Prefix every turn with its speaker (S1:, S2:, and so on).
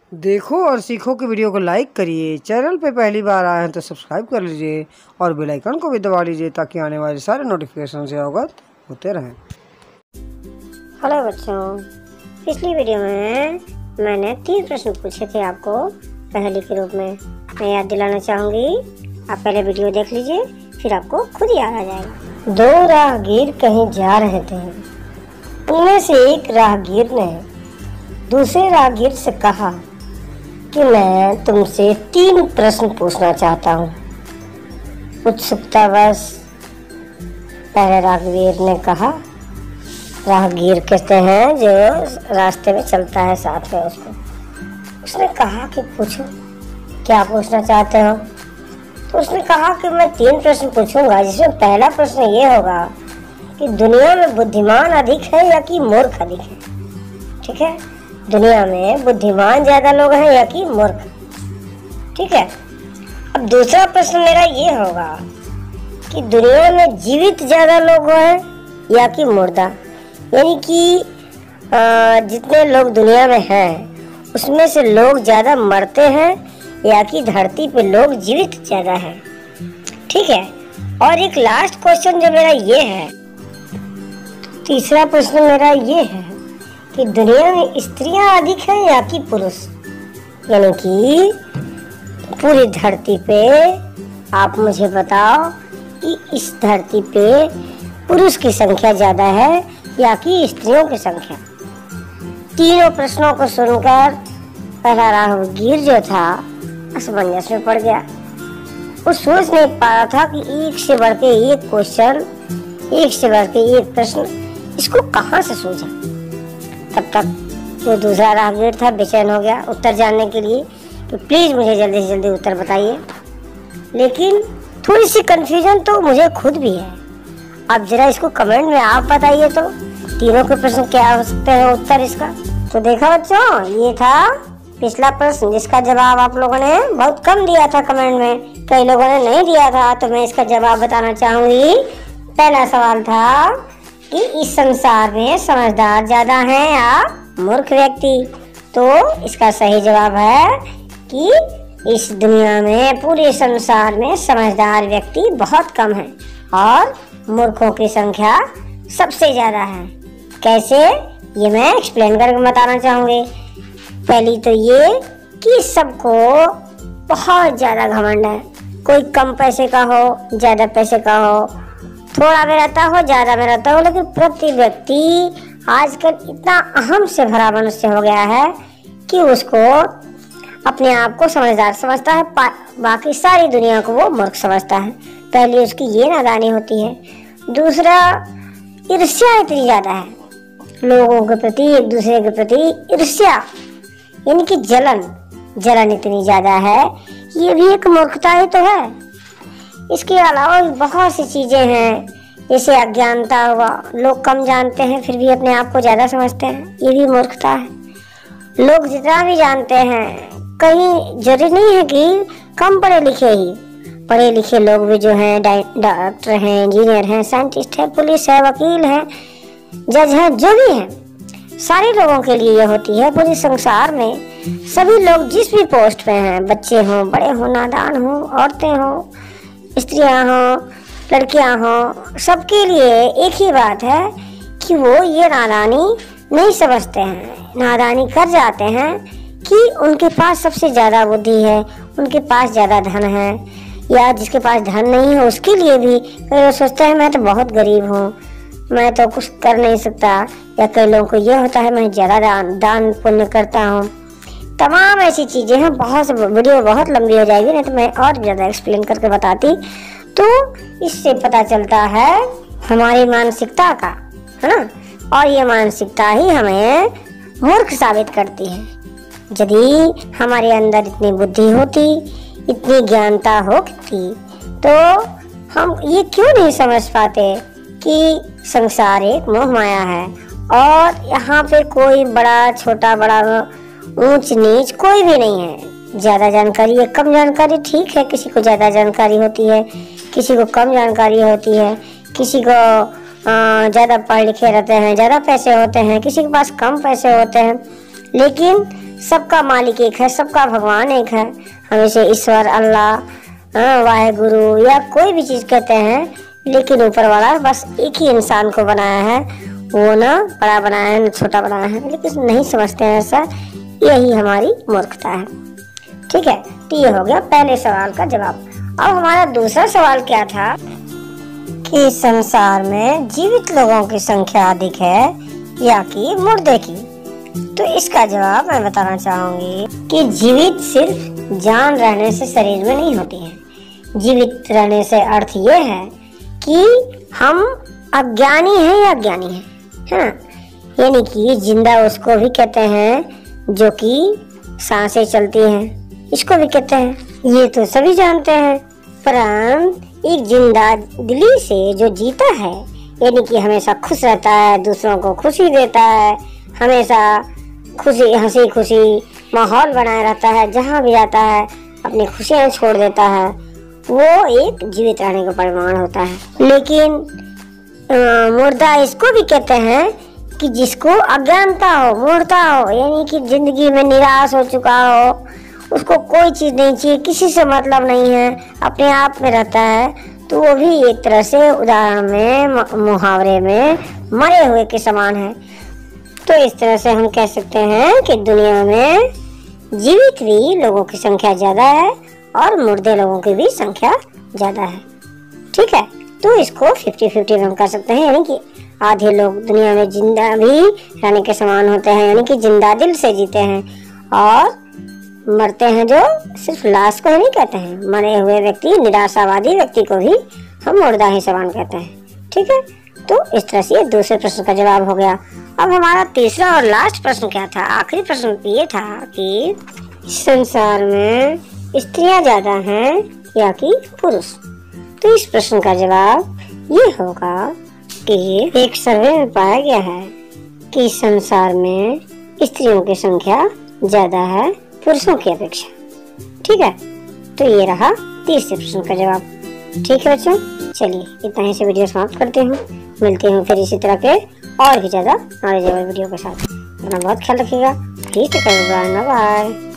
S1: देखो और सीखो की वीडियो को लाइक करिए। चैनल पे पहली बार आए हैं तो सब्सक्राइब कर लीजिए और बेल आइकन को भी दबा लीजिए ताकि आने वाले सारे नोटिफिकेशन से अवगत होते रहें।
S2: हेलो बच्चों, पिछली वीडियो में मैंने 3 प्रश्न पूछे थे आपको पहेली के रूप में। मैं याद दिलाना चाहूँगी, आप पहले वीडियो देख लीजिए, फिर आपको खुद याद आ जाएगा। 2 राहगीर कहीं जा रहे थे। उनमें से एक राहगीर ने दूसरे राहगीर से कहा कि मैं तुमसे 3 प्रश्न पूछना चाहता हूँ। उत्सुकतावश पहले राहगीर ने कहा, राहगीर कहते हैं जो रास्ते में चलता है साथ में उसने कहा कि पूछो क्या पूछना चाहते हो। तो उसने कहा कि मैं 3 प्रश्न पूछूंगा, जिसमें पहला प्रश्न ये होगा कि दुनिया में बुद्धिमान अधिक है या कि मूर्ख अधिक है। ठीक है, दुनिया में बुद्धिमान ज्यादा लोग हैं या कि मूर्ख। ठीक है, अब दूसरा प्रश्न मेरा ये होगा कि दुनिया में जीवित ज्यादा लोग हैं या कि मुर्दा, यानी कि जितने लोग दुनिया में हैं उसमें से लोग ज्यादा मरते हैं या कि धरती पे लोग जीवित ज्यादा हैं। ठीक है, और एक लास्ट क्वेश्चन जो मेरा ये है, तीसरा प्रश्न मेरा ये है कि दुनिया में स्त्रियां अधिक हैं या कि पुरुष, यानी कि पूरी धरती पे आप मुझे बताओ कि इस धरती पे पुरुष की संख्या ज्यादा है या कि स्त्रियों की संख्या। तीनों प्रश्नों को सुनकर पहला राहगीर जो था असमंजस में पड़ गया। वो सोच नहीं पा रहा था कि एक से बढ़ के एक क्वेश्चन, एक से बढ़ के एक प्रश्न, इसको कहाँ से सूझा। तब तक जो दूसरा राहगीर था बेचैन हो गया उत्तर जानने के लिए कि प्लीज मुझे जल्दी से जल्दी उत्तर बताइए। लेकिन थोड़ी सी कंफ्यूजन तो मुझे खुद भी है। अब जरा इसको कमेंट में आप बताइए तो तीनों के प्रश्न क्या हो सकते हैं उत्तर इसका। तो देखा बच्चों, ये था पिछला प्रश्न जिसका जवाब आप लोगों ने बहुत कम दिया था कमेंट में, कई लोगों ने नहीं दिया था, तो मैं इसका जवाब बताना चाहूंगी। पहला सवाल था कि इस संसार में समझदार ज्यादा हैं या मूर्ख व्यक्ति। तो इसका सही जवाब है कि इस दुनिया में, पूरे संसार में समझदार व्यक्ति बहुत कम हैं और मूर्खों की संख्या सबसे ज्यादा है। कैसे, ये मैं एक्सप्लेन करके बताना चाहूंगी। पहली तो ये कि सबको बहुत ज्यादा घमंड है। कोई कम पैसे का हो, ज्यादा पैसे का हो, थोड़ा में रहता हो, ज्यादा में रहता हो, लेकिन प्रति व्यक्ति आजकल इतना अहम से भरा मनुष्य हो गया है कि उसको अपने आप को समझदार समझता है, बाकी सारी दुनिया को वो मूर्ख समझता है। पहली उसकी ये नादानी होती है। दूसरा, ईर्ष्या इतनी ज्यादा है लोगों के प्रति, एक दूसरे के प्रति ईर्ष्या यानी कि जलन इतनी ज्यादा है। ये भी एक मूर्खता ही तो है। इसके अलावा बहुत सी चीजें हैं, जैसे अज्ञानता हुआ, लोग कम जानते हैं फिर भी अपने आप को ज्यादा समझते हैं, ये भी मूर्खता है। लोग जितना भी जानते हैं, कहीं जरूरी नहीं है कि कम पढ़े लिखे ही, पढ़े लिखे लोग भी जो हैं, डॉक्टर हैं, इंजीनियर हैं, साइंटिस्ट है, पुलिस है, वकील है, जज है, जो भी है, सारे लोगों के लिए ये होती है। पूरे संसार में सभी लोग जिस भी पोस्ट पे हैं, बच्चे हों, बड़े हों, नादान हों, औरतें हों, स्त्रियां हों, लड़कियां हों, सबके लिए एक ही बात है कि वो ये नादानी नहीं समझते हैं, नादानी कर जाते हैं कि उनके पास सबसे ज्यादा बुद्धि है, उनके पास ज्यादा धन है, या जिसके पास धन नहीं है उसके लिए भी कई लोग सोचते हैं मैं तो बहुत गरीब हूँ, मैं तो कुछ कर नहीं सकता, या कई लोगों को ये होता है मैं ज्यादा दान पुण्य करता हूँ। तमाम ऐसी चीजें हैं। बहुत वीडियो बहुत लंबी हो जाएगी, नहीं तो मैं और ज्यादा एक्सप्लेन करके बताती। तो इससे पता चलता है हमारी मानसिकता का, है ना, और ये मानसिकता ही हमें मूर्ख साबित करती है। यदि हमारे अंदर इतनी बुद्धि होती, इतनी ज्ञानता होती, तो हम ये क्यों नहीं समझ पाते कि संसार एक मोह माया है और यहाँ पे कोई बड़ा छोटा, बड़ा ऊंच नीच कोई भी नहीं है। ज्यादा जानकारी या कम जानकारी ठीक है, किसी को ज्यादा जानकारी होती है, किसी को कम जानकारी होती है, किसी को ज्यादा पढ़े लिखे रहते हैं, ज्यादा पैसे होते हैं, किसी के पास कम पैसे होते हैं, लेकिन सबका मालिक एक है, सबका भगवान एक है। हम इसे ईश्वर, अल्लाह, वाहेगुरु या कोई भी चीज कहते हैं, लेकिन ऊपर वाला बस एक ही इंसान को बनाया है, वो ना बड़ा बनाया है ना छोटा बनाया है, लेकिन नहीं समझते हैं ऐसा। यही हमारी मूर्खता है। ठीक है, तो ये हो गया पहले सवाल का जवाब। अब हमारा दूसरा सवाल क्या था कि संसार में जीवित लोगों की संख्या अधिक है या कि मुर्दे की। तो इसका जवाब मैं बताना चाहूंगी कि जीवित सिर्फ जान रहने से शरीर में नहीं होती है। जीवित रहने से अर्थ ये है कि हम अज्ञानी हैं या ज्ञानी हैं, हाँ। यानी कि जिंदा उसको भी कहते हैं जो कि सांसें चलती हैं, इसको भी कहते हैं, ये तो सभी जानते हैं। परंतु एक जिंदा दिली से जो जीता है, यानी कि हमेशा खुश रहता है, दूसरों को खुशी देता है, हमेशा खुशी हंसी खुशी माहौल बनाए रहता है, जहाँ भी जाता है अपनी खुशियाँ छोड़ देता है, वो एक जीवित रहने का परिमाण होता है। लेकिन मुर्दा इसको भी कहते हैं कि जिसको अज्ञानता हो, मूर्खता हो, यानी कि जिंदगी में निराश हो चुका हो, उसको कोई चीज नहीं चाहिए, किसी से मतलब नहीं है, अपने आप में रहता है, तो वो भी एक तरह से उदाहरण में, मुहावरे में मरे हुए के समान है। तो इस तरह से हम कह सकते हैं कि दुनिया में जीवित भी लोगों की संख्या ज्यादा है और मुर्दे लोगों की भी संख्या ज्यादा है। ठीक है, तो इसको 50-50 हम कर सकते हैं, यानी कि आधे लोग दुनिया में जिंदा भी रहने के समान होते हैं, यानी कि जिंदा दिल से जीते हैं, और मरते हैं जो सिर्फ लाश को ही नहीं कहते हैं, मरे हुए व्यक्ति, निराशावादी व्यक्ति को भी हम मुर्दा ही समान कहते हैं। ठीक है, तो इस तरह से ये दूसरे प्रश्न का जवाब हो गया। अब हमारा तीसरा और लास्ट प्रश्न क्या था, आखिरी प्रश्न ये था कि संसार में स्त्रियां ज्यादा हैं या कि पुरुष। तो इस प्रश्न का जवाब ये होगा कि एक सर्वे में पाया गया है कि संसार में स्त्रियों की संख्या ज्यादा है पुरुषों की अपेक्षा। ठीक है, तो ये रहा तीसरे प्रश्न का जवाब। ठीक है बच्चों, चलिए इतना ही से वीडियो समाप्त करते हूँ। मिलते हैं फिर इसी तरह के और भी ज्यादा नॉलेजेबल वीडियो के साथ। अपना बहुत ख्याल रखिएगा। Please take care, bye bye.